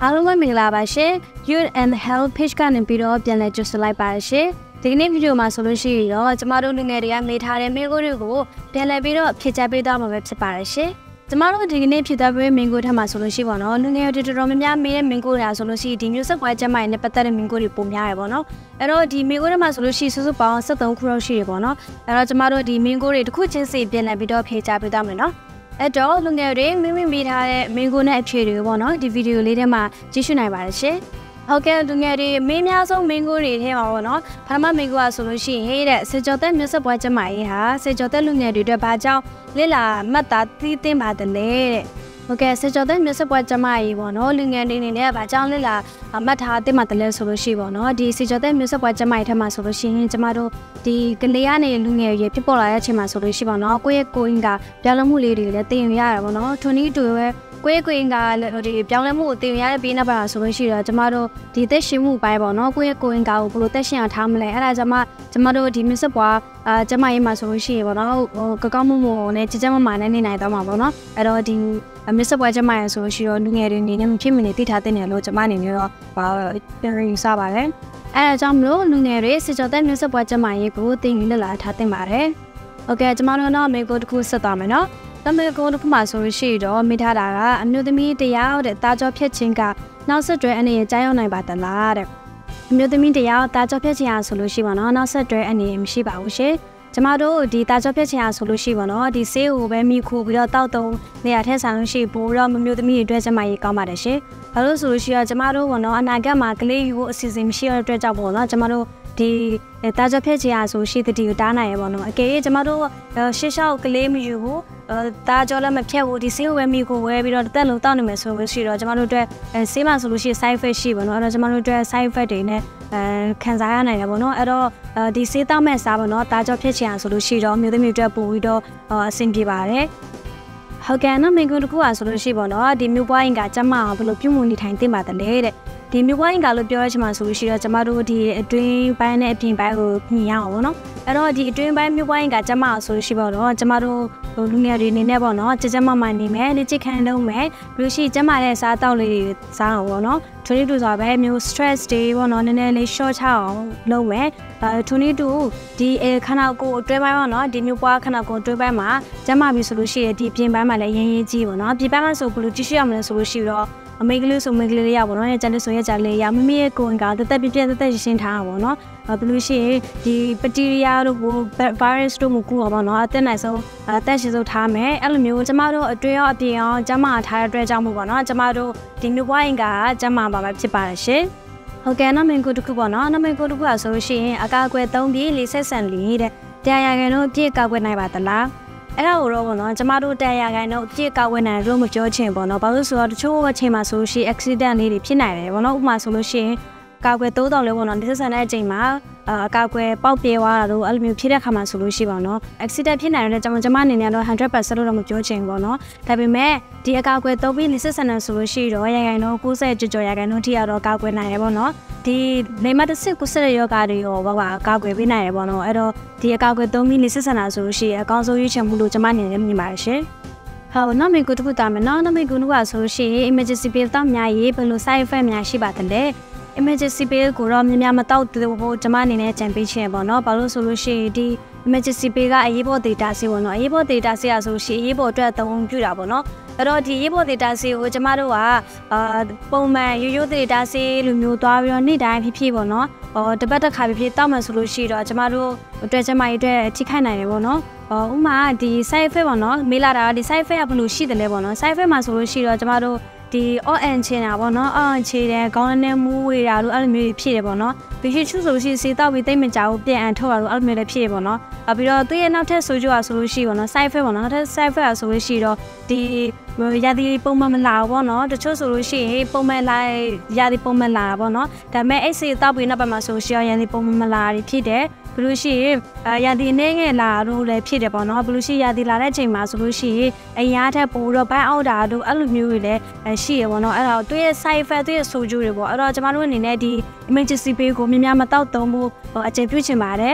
အားလုံးပဲမင်္ဂလာပါရှင် Youth and Health Page ကနေပြီးတော့ပြန်လည်ကြိုဆိုလိုက်ပါရှင်ဒီကနေ့ဗီဒီယိုမှာဆိုလို့ရှိရင်တော့ကျမတို့လူငယ်တွေကမေးထားတဲ့မိန့်ခွန်းတွေကိုပြန်လည်ပြီးတော့ဖြည့်ချပေးသွားမှာပဲဖြစ်ပါတယ်ရှင်ကျမတို့ဒီကနေ့ဖြည့်သွားပေးမိန့်ခွန်းထက်မှာဆိုလို့ရှိပါတော့လူငယ်တွေတော်တော်များများမေးတဲ့မိန့်ခွန်းတွေဆိုလို့ရှိရင်ဒီမျိုးဆက်ပွဲကျမရဲ့နဲ့ပတ်သက်တဲ့မိန့်ခွန်းတွေပုံများရပေါ့နော်အဲ့တော့ဒီမိန့်ခွန်းထက်မှာဆိုလို့ရှိရင်စုစုပေါင်း73ခုလောက်ရှိရပေါ့နော်အဲ့တော့ကျမတို့ဒီမိန့်ခွန်းတွေတစ်ခုချင်းစီပြန်လည်ပြီးတော့ဖြည့်ချပေးသွားမယ်နော်အဲ့တော့လူငယ်တွေမိထားတဲ့မိန်းကိုနဲ့အဖြေတွေပေါ့နော်ဒီဗီဒီယိုလေးထဲမှာကြည့်ရှုနိုင်ပါတယ်ရှင်ဟုတ်ကဲ့လူငယ်တွေမင်းများဆုံးမိန်းကိုတွေထဲမှာပေါ့နော်ပထမမိန်းကိုကဆိုလို့ရှိရင်ဟဲ့တဲ့စေကျော်သက်မျိုးဆက်ပွဲကျမကြီးဟာစေကျော်သက်လူငယ်တွေအတွက်ဘာကြောင့်လစ်လာမှတ်သားသိသိပါတယ်လေတဲ့ဟုတ်ကဲ့စေကျော်သက်မျိုးဆက်ပွဲကျမကြီးပေါ့နော်လူငယ်တွေအနေနဲ့ဘာကြောင့်လစ်လာမှတ်ထားသိမှတယ်လဲဆိုလို့ရှိပေါ့နော်ဒီစေကျော်သက်မျိုးဆက်ပွဲကျမကြီးထဲမှာဆိုလို့ရှိရင်ကျမတို့ဒီကလေးကနေလူငယ်ရေဖြစ်ပေါ်လာတဲ့အချိန်မှာဆိုလို့ရှိပါတော့ကိုယ့်ရဲ့ကိုယ်အင်္ဂါပြောင်းလဲမှုလေးတွေလည်းသိရင်ရတာပေါ့နော်ထိုနည်းတူပဲကိုယ့်ရဲ့ကိုယ်အင်္ဂါဒီပြောင်းလဲမှုကိုသိရင်ရတဲ့ပြီးနောက်ပိုင်းဆိုလို့ရှိတော့ကျမတို့ဒီသက်ရှင်မှုပိုင်းပေါ့နော်ကိုယ့်ရဲ့ကိုယ်အင်္ဂါကိုဘယ်လိုသက်ရှင်အောင်ထားမလဲအဲ့ဒါကျမတို့ဒီမြစ်ဆက်ပွားကျမရေးမှာဆိုလို့ရှိရပေါ့နော်ကောင်းမှုနဲ့ကြကြမမာနဲ့နေနိုင်တော့မှာပေါ့နော်အဲ့တော့ဒီမြစ်ဆက်ပွားကျမရေးဆိုလို့ရှိတော့လူငယ်တွေနေနဲ့မဖြစ်မနေသိထားတဲ့နေလို့ကျမအနေနဲ့တော့ပြန်ယူဆပါတယ်အဲ့ဒါကြောင့်မလို့လူငယ်တွေစစ်ကြောတဲ့မျိုးဆက်ပွားကျမရေးကိုသိရင်လက်လာထားတင်ပါတယ်။ဟုတ်ကဲ့ကျမတို့တော့မေကိုတစ်ခုဆက်သွားမယ်နော်။တမေကိုတစ်ခုမှဆိုလို့ရှိတော့မိထားတာကအမျိုးသမီးတရားတဲ့တာကြောဖြတ်ခြင်းကနောက်ဆက်တွဲအနေနဲ့ကြားရောက်နိုင်ပါသလားတဲ့အမျိုးသမီးတရားတာကြောဖြတ်ခြင်းအားဆိုလို့ရှိပါတော့နောက်ဆက်တွဲအနေနဲ့မရှိပါဘူးရှင်။ကျမတို့ဒီတာကြောဖြတ်ခြင်းအားဆိုလို့ရှိပါတော့ဒီဆေးကိုပဲမိခိုးပြီးတော့တောက်တုံးနေရာထက်ဆိုင်လို့ရှိပို့တော့မျိုးသမီးတွေအတွက်ကျမရေးကောင်းပါတယ်ရှင်။ဘာလို့ဆိုလို့ရှိတော့ကျမတို့ကတော့အနာဂတ်မှာကလေးယူဖို့အစီအစဉ်မရှိတဲ့အတွက်ကြောင့်ပေါ့နော်ကျမတို့ဒီတာကြောဖြတ်ခြင်းအားဆိုရှိတဲ့ဒီကိုတားနိုင်ရပေါ့နော်အကယ်၍ကျမတို့ရှေ့လျှောက်ကလေးမယူဘူးတာကြောလည်းမဖြတ်ဘူးဒီဆေးကိုပဲမိခိုးဝဲပြီးတော့တက်လုံးတောက်နေမယ်ဆိုလို့ရှိတော့ကျမတို့အတွက်ဆေးမှဆိုလို့ရှိရင် side effect ရှိပါတော့အဲ့တော့ကျမတို့အတွက် side effect တွေနဲ့ခံစားရနိုင်တယ်ပေါ့နော်အဲ့တော့ဒီဆေးတောက်မဲ့စားပေါ့နော်တာကြောဖြတ်ခြင်းအားဆိုလို့ရှိတော့မျိုးသမီးအတွက်ပို့ပြီးတော့အဆင်ပြေပါတယ်ဟုတ်ကဲ့နော်မိကွန်းတကူอ่ะဆိုလို့ရှိပေါ့နော်ဒီမြို့ပွားရင်ကကျမအောင်ဘယ်လိုပြုမှုနေထိုင်သင့်ပါတယ်လေတဲ့ဒီမြို့ပွားရင်ကလို့ပြောရချင်မှာဆိုလို့ရှိတော့ကျမတို့ဒီအတွင်းပိုင်းနဲ့အပြင်ပိုင်းကိုမြင်ရအောင်ပေါ့နော်အဲ့တော့ဒီအတွင်းပိုင်းမြို့ပွားရင်ကကျမအောင်ဆိုလို့ရှိပေါ့နော်ကျမတို့လူငယ်တွေနေနဲ့ပေါ့နော်ကြမနေမယ်လေ့ကျင့်ခံလုပ်မယ်ပြီးလို့ရှိကျမတဲ့စားတောက်လေးတွေစားအောင်ပေါ့နော်ထိုနည်းတူဆိုပဲမျိုး stress တွေပေါ့နော်နည်းနည်းလေး short ချအောင်လုပ်မယ်ထိုနည်းတူဒီခန္ဓာကိုယ်အတွင်းပိုင်းပေါ့နော်ဒီမျိုးပွားခန္ဓာကိုယ်အတွင်းပိုင်းမှာကျမပြီဆိုလို့ရှိရင်ဒီပြင်ပိုင်းမှာလည်းရင်းကြီးပေါ့နော်ပြင်ပိုင်းမှာဆိုဘယ်လိုကြည့်ရှုရမလဲဆိုလို့ရှိတော့အမေကလေးဆိုမိကလေးလေးရပါတော့။ကျန်တဲ့ဆိုရကြလေးရမမေရဲ့ကိုယ်ကတက်ပြရှင်းထားတာပေါ့နော်။ဘယ်လိုရှိရင်ဒီဘက်တီးရီးယားတို့ virus တို့မကူအောင်ပေါ့နော်။အသက်နိုင်ဆုံးတက်ရှင်းဆုံးထားမယ်။အဲ့လိုမျိုးကျမတို့အတွင်းရောအပြင်ရောကျမထားတဲ့အတွက်ကြောင့်မို့ပေါ့နော်။ကျမတို့ဒီမျိုးပွားရင်ကကျမပါမှာဖြစ်ပါတယ်ရှင်။ဟုတ်ကဲ့နော်မင်ကိုတခုပေါ့နော်။နော်မင်ကိုတခုကဆိုလို့ရှိရင်အကာအကွယ်3ပြီး40ဆန်လေးတဲ့။တရားရဂန်တို့ပြည့်ကောက်ွယ်နိုင်ပါသလား။အဲ့ဒါကိုတော့ပေါ့နော်ကျမတို့တရားခိုင်တော့အပြည့်ကောက်ဝဲနိုင်လို့မပြောချင်ပေါ့နော်ဘာလို့ဆိုတော့တချို့အချိန်မှာဆိုလို့ရှိရင် accident လေးတွေဖြစ်နိုင်တယ်ပေါ့နော်ဥပမာဆိုလို့ရှိရင်ကောက်ွယ်3တောင်လဲပေါ့နော်ဒီဆက်ဆန်တဲ့အချိန်မှာအကောက်ွယ်ပေါက်ပြဲသွားတာတို့အဲ့လိုမျိုးဖြစ်တဲ့ခါမှာဆိုလို့ရှိပါတော့ accident ဖြစ်နိုင်တဲ့ကျမအနေနဲ့တော့ 100% လို့တော့မပြောချင်ဘူးပေါ့နော်ဒါပေမဲ့ဒီအကောက်ွယ်3ပြီး40ဆန်ဆိုလို့ရှိတော့ရာခိုင်တော့90ကျော်ရာခိုင်တော့ထိရတော့ကောက်ွယ်နိုင်ရပေါ့နော်ဒီနေမတစ်စစ်ကိုဆက်ရယောဂါတွေရောဘာကောက်ွယ်ပေးနိုင်ရပေါ့နော်အဲ့တော့ဒီအကောက်ွယ်3ပြီး40ဆန်ဆိုလို့ရှိရင်အကောင်းဆုံးရွေးချယ်မှုလို့ကျမအနေနဲ့မြင်ပါတယ်ရှင်ဟုတ်နော်မေကူတခုတာမယ်နော်မေကူကဆိုလို့ရှိရင် emergency bill တောက်များရေးဘယ်လို side effect များရှိပါတယ်လဲemergency bill ကိုတော့များမတောက်သေးဘူးကျမအနေနဲ့ကြံပေးချင်ပေါ့နော်ဘာလို့ဆိုလို့ရှိရင်ဒီ emergency bill ကအရေးပေါ် data ဆေးပေါ့နော်အရေးပေါ် data ဆေးရဆိုလို့ရှိရင်အရေးပေါ်အတွက်သုံးပြတာပေါ့နော်အဲ့တော့ဒီအရေးပေါ် data ဆေးကိုကျမတို့ကပုံမှန်ရိုး data ဆေးလိုမျိုးသွားပြီးတော့နေ့တိုင်းဖြစ်ပေါ့နော်တပတ်တစ်ခါဖြစ်တောက်မှဆိုလို့ရှိတော့ကျမတို့အတွက်ကျမရဲ့အတွက်ထိခိုက်နိုင်တယ်ပေါ့နော်ဥမာဒီ side effect ပေါ့နော်မေးလာတာဒီ side effect ကဘယ်လိုရှိတယ်လဲပေါ့နော် side effect မှာဆိုလို့ရှိတော့ကျမတို့ဒီ on ချင်တာပေါ့နော် on ချေတယ်ခေါင်းနဲ့မူးဝေတာတို့အဲ့လိုမျိုးဖြစ်တယ်ပေါ့နော်ပြီးရှိဆိုလို့ရှိစေတောက်ပြီးတိတ်မကြောက်ပြန်အန်ထုတ်တာတို့အဲ့လိုမျိုးလည်းဖြစ်တယ်ပေါ့နော်ပြီးတော့သူရဲ့နောက်ထပ်ဆိုကြပါဆိုလို့ရှိပေါ့နော် side effect ပေါ့နော်နောက်ထပ် side effect ဆိုလို့ရှိတော့ဒီရာသီပုံမှန်မလာဘူးပေါ့နော်တချို့ဆိုလို့ရှိရင်ပုံမှန်လာရာသီပုံမှန်လာတာပေါ့နော်ဒါပေမဲ့အဲ့စေတောက်ပြီးနောက်ပိုင်းမှာဆိုရှိရရာသီပုံမှန်မလာတာဖြစ်တယ်ဘလို့ရှိရင်ရာသီအနေငယ်လာတော့လည်းဖြစ်တယ်ပေါ့နော်ဘလို့ရှိရာသီလာတဲ့အချိန်မှာဆိုလို့ရှိရင်အရာထက်ပိုတော့ဘိုင်းအောက်တာတို့အဲ့လိုမျိုးတွေလည်းရှိရပေါ့နော်အဲ့တော့သူရဲ့ side effect သူရဲ့ဆိုကျိုးတွေပေါ့အဲ့တော့ကျမတို့အနေနဲ့ဒီ emergency bill ကိုများမတောက်သုံးဖို့အကြံပြုချင်ပါတယ်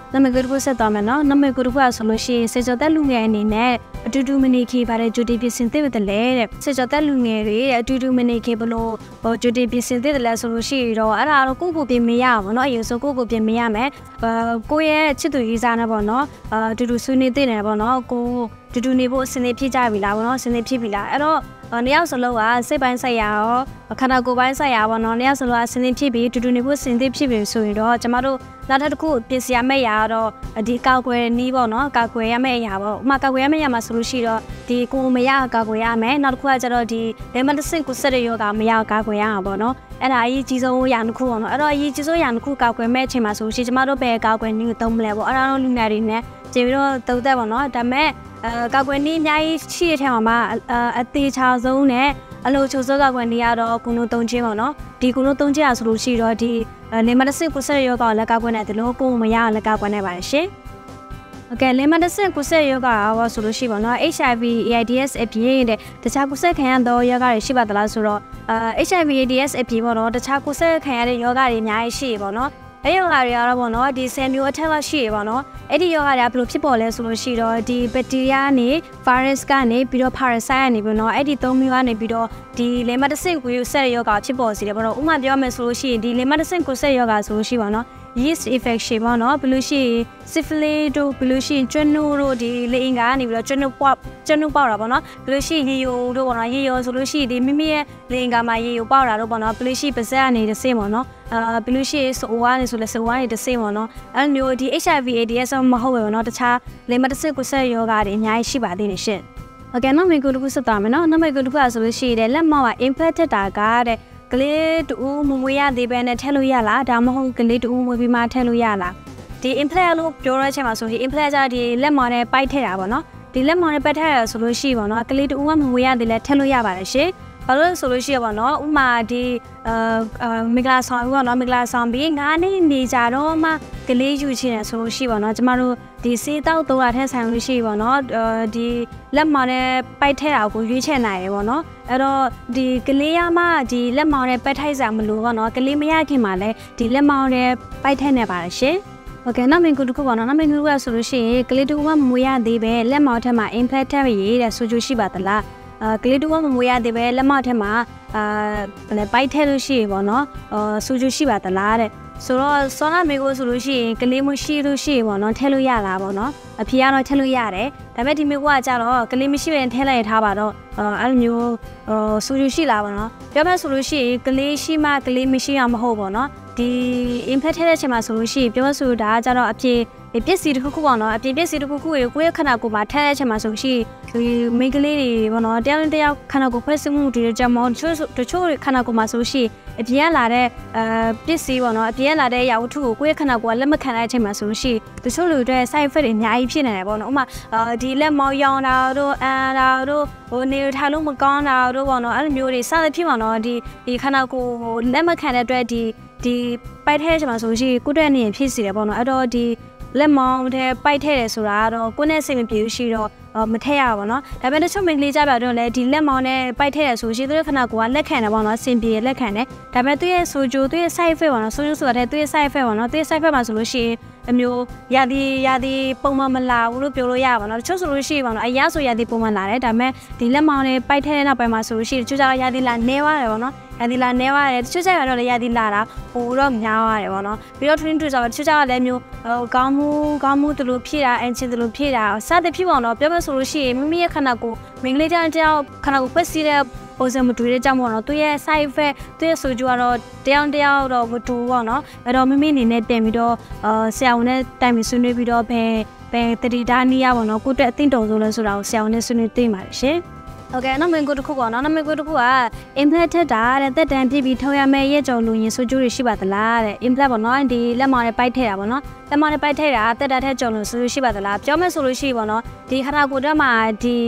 နမကူတခုဆက်သွားမယ်နော်နမကူတခုကဆိုလို့ရှိရင်စေချောတက်လူငယ်အနေနဲ့အတူတူမနေခေပါတဲ့ဂျူတီပြင်ဆင်သစ်တယ်လေတဲ့စေချောတက်လူငယ်တွေအတူတူမနေခေဘလို့ဂျူတီပြင်ဆင်သစ်တယ်လဲဆိုလို့ရှိရင်တော့အဲ့ဒါတော့ကိုပြင်မရပါတော့အရင်ဆိုကိုပြင်မရမယ်ကိုရဲ့ချစ်သူရေးစားနေပေါ့နော်အတူတူဆွေးနွေးသိနေတယ်ပေါ့နော်ကိုတူတူနေဖို့အစနေဖြစ်ကြပြီလားပေါ့နော်အစနေဖြစ်ပြီလားအဲ့တော့နှစ်ယောက်စလုံးကစိတ်ပိုင်းဆိုင်ရာရောခန္ဓာကိုယ်ပိုင်းဆိုင်ရာပေါ့နော်နှစ်ယောက်စလုံးကစင်သင်ဖြစ်ပြီးတူတူနေဖို့စင်သင်ဖြစ်ပြီဆိုရင်တော့ကျမတို့နောက်တစ်ခုပြင်ဆင်ရမယ့်အရာတော့ဒီကောက်ွယ်နီးပေါ့နော်ကောက်ွယ်ရမယ့်အရာပေါ့ဥမာကောက်ွယ်ရမယ့်အရာမှာဆိုလို့ရှိတော့ဒီကိုမရကောက်ွယ်ရမယ်နောက်တစ်ခုကကျတော့ဒီလေမန်တဆင့်ကိုဆက်ရရောကမရကောက်ွယ်ရအောင်ပေါ့နော်အဲ့ဒါအရေးကြီးဆုံးအရာတစ်ခုပေါ့နော်အဲ့တော့အရေးကြီးဆုံးအရာတစ်ခုကောက်ွယ်မဲ့အချိန်မှာဆိုလို့ရှိကျမတို့ပဲကောက်ွယ်နီးကိုသုံးမလဲပေါ့အဲ့ဒါတော့လူငယ်တွေနဲ့ကြည့်ပြီးတော့တုံးသက်ပေါ့နော်ဒါမဲ့ကောက်ွယ်နီးအများကြီးရှိတဲ့ထဲမှာအသေးချာဆုံးနဲ့အလိုချိုစောကောက်ွယ်နီးကတော့ကုနိုသုံးချင်းပေါ့နော်ဒီကုနိုသုံးချင်းอ่ะဆိုလို့ရှိတော့ဒီလေမန်တဆင့်ကိုဆက်ရရောကလက်ကောက်ွယ်နဲ့ဒီလိုကိုမရလက်ကောက်ွယ်နဲ့ပါတယ်ရှင်โอเคလေမန်တဆင့်ကိုဆက်ရောဂါရောဆိုလို့ရှိပါတော့ HIV AIDS အပြင်တဲ့တခြားကိုဆက်ခံရသောရောဂါတွေရှိပါသလားဆိုတော့HIV AIDS အပြင်ပေါ့နော်တခြားကိုဆက်ခံရတဲ့ရောဂါတွေအများကြီးရှိပါတော့အဲ့ရောဂါတွေကတော့ပေါ့နော်ဒီ10မျိုးအထက်လောက်ရှိရပါတော့အဲ့ဒီရောဂါတွေကဘယ်လိုဖြစ်ပေါ်လဲဆိုလို့ရှိတော့ဒီဘက်တီးရီးယားနဲ့ virus ကနေပြီးတော့ parasite ကနေပြီးတော့အဲ့ဒီ3မျိုးကနေပြီးတော့ဒီလေမတ်တဆင့်ကိုဆက်ရောဂါဖြစ်ပေါ်စေတယ်ပေါ့နော်ဥပမာပြောမယ်ဆိုလို့ရှိရင်ဒီလေမတ်တဆင့်ကိုဆက်ရောဂါဆိုလို့ရှိပါတော့yeast infection ပေါ့နော်ဘလို့ရှိရင် syphilis တို့ဘလို့ရှိရင်ကျွန်းနိုးတို့ဒီလေအင်္ဂါကနေပြီးတော့ကျွန်းနိုးပေါက်တာပေါ့နော်ဘလို့ရှိရင်ရေယိုတို့ပေါ့နော်ရေယိုဆိုလို့ရှိရင်ဒီမိမိရဲ့လေအင်္ဂါမှာရေယိုပေါက်တာတို့ပေါ့နော်ဘလို့ရှိရင်ပါးစပ်ကနေတစ်ဆင့်ပေါ့နော်ဘလို့ရှိရင်ဆိုဝါနေဆိုလဲဆိုဝါနေတစ်ဆင့်ပေါ့နော်အဲ့မျိုးဒီ HIV AIDS မဟုတ်ပဲပေါ့နော်တခြားလေမတ်တဆင့်ကိုဆက်ရောဂါတွေအများကြီးရှိပါသေးတယ်ရှင်โอเคနောက်မျိုးတစ်ခုဆက်သွားမယ်နော်နောက်မျိုးတစ်ခုဆိုလို့ရှိရင်လက်မောက်က infected တာကတဲ့ကလေးတူမမွေးရသေးပဲနဲ့ထည့်လို့ရလားဒါမှမဟုတ်ကလေးတူမွေးပြီးမှထည့်လို့ရလားဒီ implant လို့ပြောတဲ့အချိန်မှာဆိုရင် implant ကဒီလက်မော်နဲ့ပိုက်ထည့်တာပေါ့နော်ဒီလက်မော်နဲ့ပိုက်ထည့်ရဆိုလို့ရှိပါတော့ကလေးတူမမွေးရသေးလဲထည့်လို့ရပါတယ်ရှင်ဘာလို့ဆိုလို့ရှိရပါတော့ဥမာဒီမင်္ဂလာဆောင်ပေါ့နော်မင်္ဂလာဆောင်ပြီး9နှစ်နေကြတော့မှကလေးယူချင်တယ်ဆိုလို့ရှိပါတော့ကျမတို့ဒီစေးတောက်တော့ထက်ဆိုင်လို့ရှိပါတော့ဒီလက်မော်နဲ့ပိုက်ထည့်တာကိုရွေးချယ်နိုင်ရပေါ့နော်အဲ့တော့ဒီကလေးရမှဒီလက်မော်နဲ့ပိုက်ထိုက်စားမလို့ပေါ့နော်ကလေးမရခင်မှာလဲဒီလက်မော်နဲ့ပိုက်ထည့်နေပါတယ်ရှင်โอเคနောက်မင်္ဂလာပေါ့နော်နောက်မင်္ဂလာဆိုလို့ရှိရင်ကလေးတူမမွေးရသေးပဲလက်မော်ထက်မှာ implant ထည့်ရည်တဲ့ဆိုကြရှိပါသလားကလေးတူမမွေးရသေးပဲလက်မော်ထက်မှာပိုက်ထည့်လို့ရှိရပေါ့နော်ဆိုကြရှိပါသလားတဲ့ဆိုတော့စောနာမေကိုဆိုလို့ရှိရင်ကလေးမရှိလို့ရှိရပေါ့နော်ထည့်လို့ရလားပေါ့နော်အဖေကတော့ထည့်လို့ရတယ်ဒါပေမဲ့ဒီမေကကြတော့ကလေးမရှိရင်ထည့်လိုက်ထားပါတော့အဲ့လိုမျိုးဆိုကြရှိလားပေါ့နော်ပြောမယ်ဆိုလို့ရှိရင်ကလေးရှိမှကလေးမရှိအောင်မဟုတ်ပေါ့နော်ဒီ impact ထည့်တဲ့အချိန်မှာဆိုလို့ရှိရင်ပြောဆိုတာကြတော့အဖြစ်ပစ္စည်းတစ်ခုခုပေါ့နော်အပြင်ပစ္စည်းတစ်ခုခုကိုကိုယ့်ရဲ့ခန္ဓာကိုယ်မှာထည့်တဲ့အချိန်မှာဆိုရှိဒီမိန်းကလေးတွေပေါ့နော်တယောက်ခန္ဓာကိုယ်ဖွဲ့စည်းမှုတွေကြောင့်တချို့ခန္ဓာကိုယ်မှာဆိုရှိအပြင်ကလာတဲ့ပစ္စည်းပေါ့နော်အပြင်ကလာတဲ့ရာဝတ္ထုကိုကိုယ့်ရဲ့ခန္ဓာကိုယ်ကလက်မခံတဲ့အချိန်မှာဆိုရှိတချို့လူတွေ side effect တွေအများကြီးဖြစ်နေတယ်ပေါ့နော်ဥပမာဒီလက်မောင်းရောင်တာတို့အန်တာတို့ဟိုနေထိုင်လို့မကောင်းတာတို့ပေါ့နော်အဲ့လိုမျိုးတွေစသဖြင့်ပေါ့နော်ဒီခန္ဓာကိုယ်ကိုလက်မခံတဲ့အတွက်ဒီပိုက်ထဲချိန်မှာဆိုရှိကိုယ့်တဲ့အနေနဲ့ဖြစ်စီတယ်ပေါ့နော်အဲ့တော့ဒီလက်မောင်းထဲပိုက်ထဲတယ်ဆိုတာကတော့ကိုယ့်နဲ့စိတ်မပြေဘူးရှိတော့မထည့်ရပါတော့ဒါပေမဲ့တချို့မိန်းကလေးကြပြတော့လေဒီလက်မောင်းနဲ့ပိုက်ထဲတယ်ဆိုရှိသူရဲ့ခန္ဓာကိုယ်ကလက်ခံတယ်ပေါ့နော်စင်ပြေလက်ခံတယ်ဒါပေမဲ့သူရဲ့ဆိုဂျိုသူရဲ့ side effect ပေါ့နော်ဆိုဂျိုဆိုတာသူရဲ့ side effect ပေါ့နော်သူရဲ့ side effect မှာဆိုလို့ရှိရင်အမျိုးရာသီပုံမှန်မလာဘူးလို့ပြောလို့ရပါတော့တချို့ဆိုလို့ရှိရင်ပေါ့နော်အရာဆိုရာသီပုံမှန်လာတယ်ဒါပေမဲ့ဒီလက်မောင်းနဲ့ပိုက်ထဲတဲ့နောက်ပိုင်းမှာဆိုလို့ရှိရင်တချို့ကျတော့ရာသီလာနေသွားတယ်ပေါ့နော်ရာသီလာနေသွားတယ်တချို့ကျတော့လည်းရာသီလာတာပိုတော့များသွားတယ်ပေါ့နော်ပြီးတော့ twin တွေ့ကြတော့တချို့ကျတော့လည်းမျိုးကောင်းမှုတလူဖြည့်တာအန်ချင်တလူဖြည့်တာစသဖြင့်ပေါ့နော်ပြောမယ်ဆိုလို့ရှိရင်မိမိရဲ့ခန္ဓာကိုယ်မိန်းကလေးတယောက်ခန္ဓာကိုယ်ဖွဲ့စည်းတဲ့ပုံစံမတူတဲ့ကြောင့်ပေါ့နော်သူရဲ့ side effect သူရဲ့ဆိုကြတော့တယောက်တော့မတူပေါ့နော်အဲ့တော့မိမိအနေနဲ့တင်ပြီးတော့ဆရာဝန်နဲ့တိုင်ပြီးဆွေးနွေးပြီးတော့ဘယ်တတိဒါနီးရပေါ့နော်ကိုယ့်အတွက်အသင့်တော်ဆုံးလဲဆိုတာကိုဆရာဝန်နဲ့ဆွေးနွေးသိပါတယ်ရှင်โอเคနောက်မင်္ဂလာတစ်ခုပေါ့နော်နောက်မင်္ဂလာတစ်ခုက implant ထက်တာတဲ့သက်တမ်းပြည့်ပြီးထုတ်ရမယ့်ရဲ့ကြော်လူရင်ဆိုကြတွေရှိပါသလားတဲ့ implant ပေါ့နော်ဒီလက်မောင်းနဲ့ပိုက်ထည့်တာပေါ့နော်လက်မောင်းနဲ့ပိုက်ထည့်တာသက်တမ်းထက်ကြော်လူဆိုရှိပါသလားပြောမယ်ဆိုလို့ရှိပေါ့နော်ဒီခန္ဓာကိုယ်ထဲမှာဒီ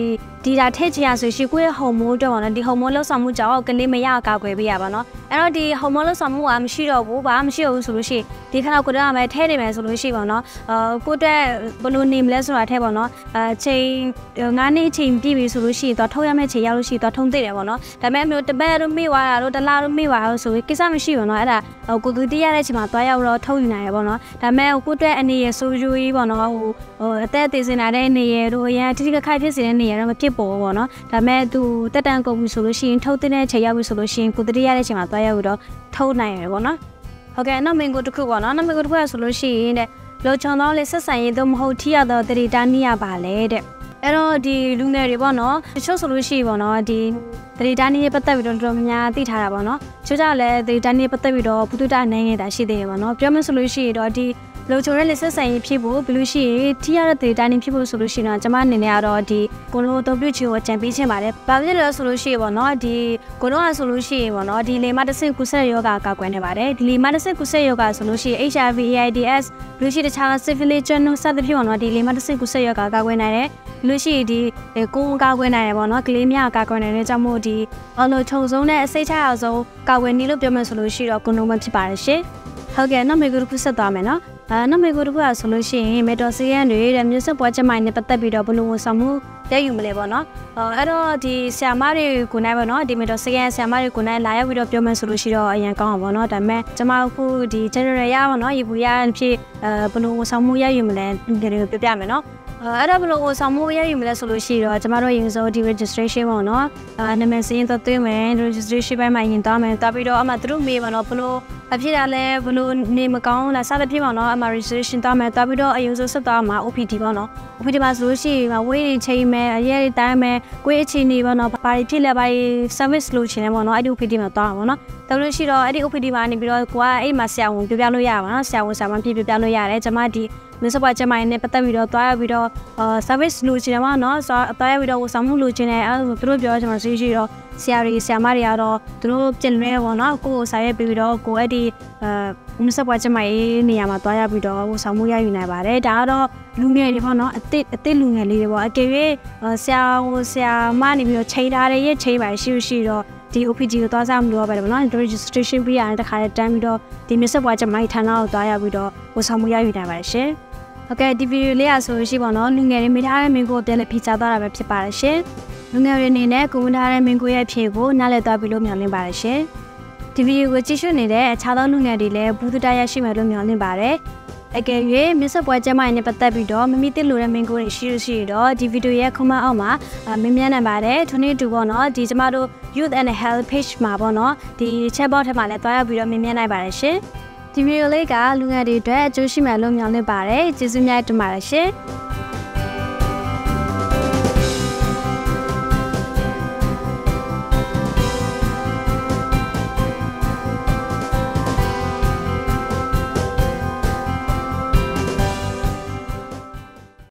ဒီတာထည့်ချင်ရဆိုရှိကိုယ့်ရဲ့ဟော်မုန်းတော့နော်ဒီဟော်မုန်းလောက်ဆောင်မှုကြောင့်ကလေးမရကောက်ွယ်ပေးရပါနော်အဲ့တော့ဒီဟော်မုန်းလောက်ဆောင်မှုကမရှိတော့ဘူးဘာမှမရှိဘူးဆိုလို့ရှိရင်ဒီခဏကိုတော့အမဲထဲနေမယ်ဆိုလို့ရှိပါတော့ကိုတက်ဘလို့နေမလဲဆိုတာထဲပေါ့နော်ချိန်9နှစ်ချိန်ပြည့်ပြီဆိုလို့ရှိရင်တော့ထုတ်ရမယ့်ချိန်ရောက်လို့ရှိရင်တော့ထုံးသိတယ်ပေါ့နော်ဒါပေမဲ့မျိုးတပတ်တော့မေ့သွားတာတော့တစ်လတော့မေ့သွားလို့ဆိုပြီးကိစ္စမရှိဘူးနော်အဲ့ဒါကိုသူတရတဲ့ချိန်မှာသွားရောက်တော့ထုတ်ယူနိုင်ရပေါ့နော်ဒါပေမဲ့ကိုတက်အနေရဆိုယူကြီးပေါ့နော်အသက်သေးစင်လာတဲ့နေရတို့အရင်တိတိကျခိုက်ဖြစ်နေတဲ့နေရတော့မဖြစ်ပေါ်ပေါ့နော်ဒါပေမဲ့သူတက်တန်ကုန်ပြီဆိုလို့ရှိရင်ထုတ်တဲ့ချိန်ရောက်ပြီဆိုလို့ရှိရင်ကိုတရတဲ့ချိန်မှာသွားရောက်တော့ထုတ်နိုင်ရပေါ့နော်ဟုတ်ကဲ့နောက်မင်ကိုတစ်ခုပေါ့နော်နောက်မင်ကိုတစ်ခုဆိုလို့ရှိရင်တဲ့လောချောင်းတော့လေဆက်ဆံရေးတော့မဟုတ်ထိရတော့တတိတာနိရပါလေတဲ့အဲ့တော့ဒီလူငယ်တွေပေါ့နော်တချို့ဆိုလို့ရှိရင်ပေါ့နော်ဒီတတိတာနိရပတ်သက်ပြီးတော့တော်တော်များသိထားတာပေါ့နော်ချို့ကြလည်းတတိတာနိရပတ်သက်ပြီးတော့ဘုသူတနိုင်နေတာရှိသေးတယ်ပေါ့နော်ပြောမှဆိုလို့ရှိရင်တော့ဒီလောချိုရဲလေဆက်ဆံရေးဖြစ်ဖို့ဘယ်လိုရှိရင်ထိရတဲ့တတိတာနိဖြစ်ဖို့ဆိုလို့ရှိရင်တော့ကျွန်မအနေနဲ့ကတော့ဒီကိုလိုတော့ပြုချင်ကိုကြံပေးခြင်းပါတယ်ဘာဖြစ်လဲဆိုလို့ရှိရင်ပေါ့နော်ဒီကိုတော့ဆိုလို့ရှိရင်ပေါ့နော်ဒီလေမတစ်ဆင့်ကုဆက်ယောဂကောက်ကွယ်နေပါတယ်ဒီလေမတစ်ဆင့်ကုဆက်ယောဂဆိုလို့ရှိရင် HIV AIDS ဘယ်လိုရှိတခြား syphilis ကျွန်တော်စသဖြင့်ပေါ့နော်ဒီလေမတစ်ဆင့်ကုဆက်ယောဂကောက်ကွယ်နိုင်တယ်လူရှိဒီကိုယ်ကောက်ကွယ်နိုင်တယ်ပေါ့နော်ကလေးများကောက်ကွယ်နိုင်တဲ့ကြောင့်မို့ဒီအလိုခြုံဆုံးနဲ့အစိတ်ချအောင်ဆုံးကောက်ကွယ်နည်းလို့ပြောမှဆိုလို့ရှိတော့ကွန်ဒိုမဖြစ်ပါတယ်ရှင်ဟုတ်ကဲ့နောက်မေကူတစ်ခုဆက်သွားမယ်နော်နောက်မေကူတစ်ခုဆိုလို့ရှိရင်မေတော်စီရန်တွေတဲ့မျိုးဆက်ပွားချက်မိုင်းနဲ့ပတ်သက်ပြီးတော့ဘလို့ဝန်ဆောင်မှုရယူမလဲပေါ့နော်အဲ့တော့ဒီဆရာမတွေကိုနိုင်ပေါ့နော်ဒီမေတော်စီရန်ဆရာမတွေကိုနိုင်လာရောက်ပြီးတော့ပြောမှဆိုလို့ရှိတော့အရင်ကောင်းအောင်ပေါ့နော်ဒါပေမဲ့ကျွန်မအခုဒီ general ရပါနော်ရေပူရဖြစ်ဘလို့ဝန်ဆောင်မှုရယူမလဲဒီတွေကိုပြပြမယ်နော်အဲ့တော့ဘလို့ကိုဆောင်မှုရယူမလဲဆိုလို့ရှိတော့ကျမတို့ရင်စိုးဒီ registration ပေါ့နော်နာမည်စာရင်းသွင်းမယ် registration ပိုင်းမှာရင်သွားမယ်တာပြီးတော့အမှသူတို့မေးပါတော့ဘလို့အဖြစ်တာလဲဘလို့နေမကောင်းလားစသဖြင့်ပေါ့နော်အမှ registration သွားမယ်တာပြီးတော့အရင်စိုးဆက်သွားမှာ OPD ပေါ့နော် OPD မှာဆိုလို့ရှိရင်ဝေးနေချိန်မယ်အရေးတိုင်းမယ်ကိုယ့်အခြေအနေပေါ့နော်ဘာဖြစ်လဲဘာ service လို့ချင်တယ်ပေါ့နော်အဲ့ဒီ OPD မှာသွားမှာပေါ့နော်တော်လို့ရှိတော့အဲ့ဒီ OPD မှာနေပြီးတော့ကိုကအဲ့မှာဆရာဝန်ပြလို့ရပါနော်ဆရာဝန်ဆရာမပြလို့ရတယ်ကျမဒီမစပွားချက်မိုင်းနဲ့ပတ်သက်ပြီးတော့တွားပြီးတော့service လူချင်တယ်မနော်တွားပြီးတော့ဆောင်မှုလူချင်တယ်အဲသူတို့ပြောချင်မှရှိတော့ဆရာတွေဆရာမတွေကတော့သူတို့ပြင်လွဲပေါ့နော်ကိုယ်စာရေးပြီးတော့ကိုအဲ့ဒီမစပွားချက်မိုင်းနေရာမှာတွားရပြီးတော့ဆောင်မှုရယူနိုင်ပါတယ်ဒါကတော့လူငယ်တွေပေါ့နော်အစ်စ်လူငယ်လေးတွေပေါ့အကယ်၍ဆရာမနေပြီးတော့ချိန်ထားတဲ့ရဲ့ချိန်ပါရှိတော့ဒီ OPD ကိုသွားစားမလို့ပါတယ်ဗောနော် registration ပြီးရတယ်တခါတည်းတန်းပြီးတော့ဒီမြစ်ဆက်ပွားချက်မိုက်ဌာနကိုသွားရပြီးတော့ဝန်ဆောင်မှုရယူနိုင်ပါတယ်ရှင်ဟုတ်ကဲ့ဒီဗီဒီယိုလေးဆိုလို့ရှိပါတော့လူငယ်တွေမိထားတဲ့မင်းကိုပြန်လည်ဖိချသွားတာပဲဖြစ်ပါတယ်ရှင်လူငယ်တွေအနေနဲ့ကိုဝန်ထားတဲ့မင်းကိုရဲ့ဖြေကိုနားလည်သွားပြီးလို့မျှော်လင့်ပါတယ်ရှင်ဒီဗီဒီယိုကိုကြည့်ရှုနေတဲ့အခြားသောလူငယ်တွေလည်းဘူးတူတရရှိမယ်လို့မျှော်လင့်ပါတယ်အကယ်၍မြစ်ဆက်ပွဲကျမနဲ့ပတ်သက်ပြီးတော့မမိသိလို့တဲ့မင်းကိုတွေရှိတော့ဒီဗီဒီယိုရဲ့ comment အောက်မှာမင်းမြန်းနိုင်ပါတယ်ထို့နည်းတူပေါ့နော်ဒီကျမတို့ Youth and Health page မှာပေါ့နော်ဒီ chat box ထဲမှာလည်းတွားရောက်ပြီးတော့မင်းမြန်းနိုင်ပါတယ်ရှင်ဒီဗီဒီယိုလေးကလူငယ်တွေအတွက်အကျိုးရှိမယ်လို့မျှော်လင့်ပါတယ်ကျေးဇူးများတင်ပါတယ်ရှင်